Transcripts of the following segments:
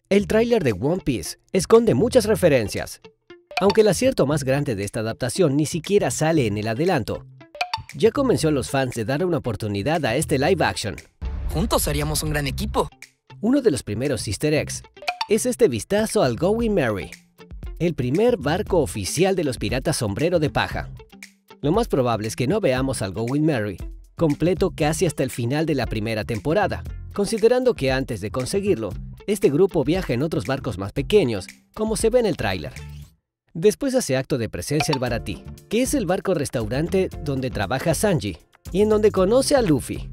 El tráiler de One Piece esconde muchas referencias. Aunque el acierto más grande de esta adaptación ni siquiera sale en el adelanto, ya convenció a los fans de darle una oportunidad a este live action. Juntos haríamos un gran equipo. Uno de los primeros easter eggs es este vistazo al Going Merry, el primer barco oficial de los piratas sombrero de paja. Lo más probable es que no veamos al Going Merry completo casi hasta el final de la primera temporada, considerando que antes de conseguirlo, este grupo viaja en otros barcos más pequeños, como se ve en el tráiler. Después hace acto de presencia el Baratie, que es el barco restaurante donde trabaja Sanji y en donde conoce a Luffy.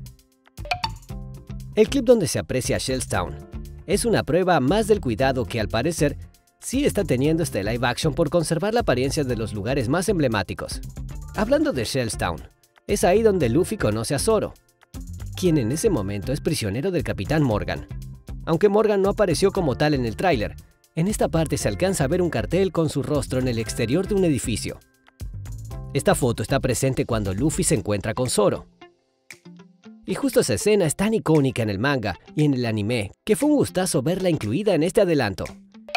El clip donde se aprecia Shellstown es una prueba más del cuidado que al parecer sí está teniendo este live action por conservar la apariencia de los lugares más emblemáticos. Hablando de Shellstown, es ahí donde Luffy conoce a Zoro, quien en ese momento es prisionero del Capitán Morgan. Aunque Morgan no apareció como tal en el tráiler, en esta parte se alcanza a ver un cartel con su rostro en el exterior de un edificio. Esta foto está presente cuando Luffy se encuentra con Zoro. Y justo esa escena es tan icónica en el manga y en el anime que fue un gustazo verla incluida en este adelanto.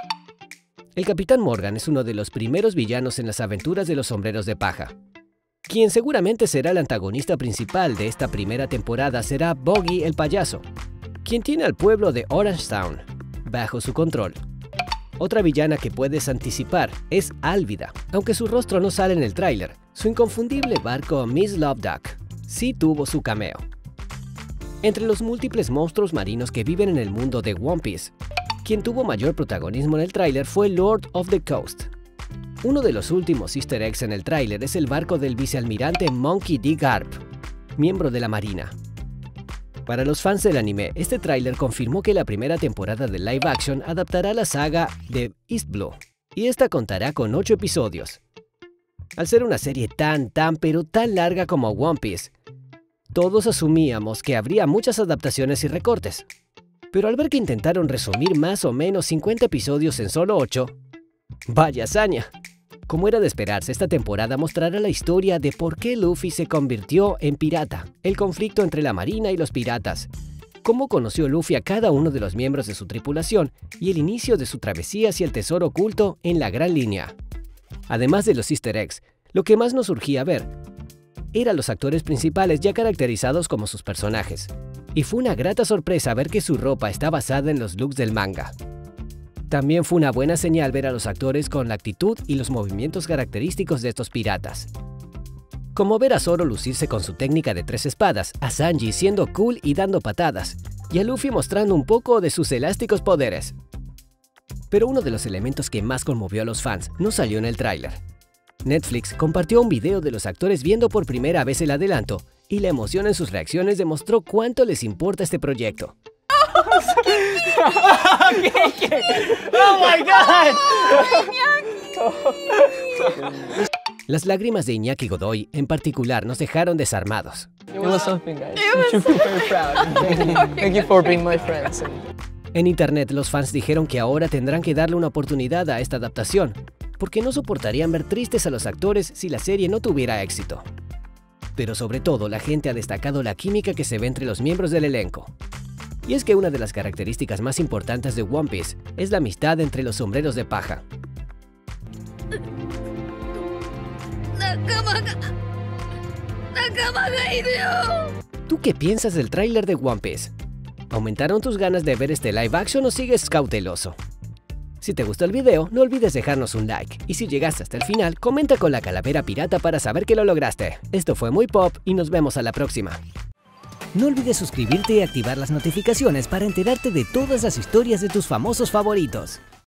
El Capitán Morgan es uno de los primeros villanos en las aventuras de los sombreros de paja. Quien seguramente será el antagonista principal de esta primera temporada será Buggy el payaso, quien tiene al pueblo de Orangetown bajo su control. Otra villana que puedes anticipar es Alvida, aunque su rostro no sale en el tráiler. Su inconfundible barco Miss Love Duck sí tuvo su cameo. Entre los múltiples monstruos marinos que viven en el mundo de One Piece, quien tuvo mayor protagonismo en el tráiler fue Lord of the Coast. Uno de los últimos easter eggs en el tráiler es el barco del vicealmirante Monkey D. Garp, miembro de la Marina. Para los fans del anime, este tráiler confirmó que la primera temporada de live action adaptará la saga de East Blue, y esta contará con 8 episodios. Al ser una serie tan larga como One Piece, todos asumíamos que habría muchas adaptaciones y recortes. Pero al ver que intentaron resumir más o menos 50 episodios en solo 8, ¡vaya hazaña! Como era de esperarse, esta temporada mostrará la historia de por qué Luffy se convirtió en pirata, el conflicto entre la marina y los piratas, cómo conoció Luffy a cada uno de los miembros de su tripulación y el inicio de su travesía hacia el tesoro oculto en la Gran Línea. Además de los easter eggs, lo que más nos surgía ver eran los actores principales ya caracterizados como sus personajes, y fue una grata sorpresa ver que su ropa está basada en los looks del manga. También fue una buena señal ver a los actores con la actitud y los movimientos característicos de estos piratas. Como ver a Zoro lucirse con su técnica de 3 espadas, a Sanji siendo cool y dando patadas, y a Luffy mostrando un poco de sus elásticos poderes. Pero uno de los elementos que más conmovió a los fans no salió en el tráiler. Netflix compartió un video de los actores viendo por primera vez el adelanto, y la emoción en sus reacciones demostró cuánto les importa este proyecto. Oh my God! Las lágrimas de Iñaki Godoy, en particular, nos dejaron desarmados. It was something, guys. I should be very proud. Thank you for being my friends. En internet, los fans dijeron que ahora tendrán que darle una oportunidad a esta adaptación, porque no soportarían ver tristes a los actores si la serie no tuviera éxito. Pero sobre todo, la gente ha destacado la química que se ve entre los miembros del elenco. Y es que una de las características más importantes de One Piece es la amistad entre los sombreros de paja. ¿Tú qué piensas del tráiler de One Piece? ¿Aumentaron tus ganas de ver este live action o sigues cauteloso? Si te gustó el video, no olvides dejarnos un like. Y si llegaste hasta el final, comenta con la calavera pirata para saber que lo lograste. Esto fue Muy Pop y nos vemos a la próxima. No olvides suscribirte y activar las notificaciones para enterarte de todas las historias de tus famosos favoritos.